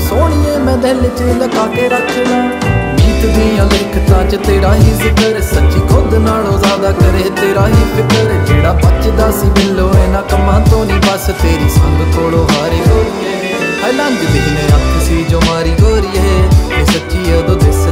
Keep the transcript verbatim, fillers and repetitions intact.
सोहणीए मैं दिल च लगा के रखना। गीत दियां लिखतां च तेरा ही जिक्र, सच्ची खुद नालों ज्यादा करे तेरा ही फिक्र। जेड़ा बचदा सी बिलो इन्हां कम्मां तो नहीं, बस तेरी संग कोलों हारे गोरीए। हाय लंघदी ने अख सी जो मारी गोरीए, सच्ची उदों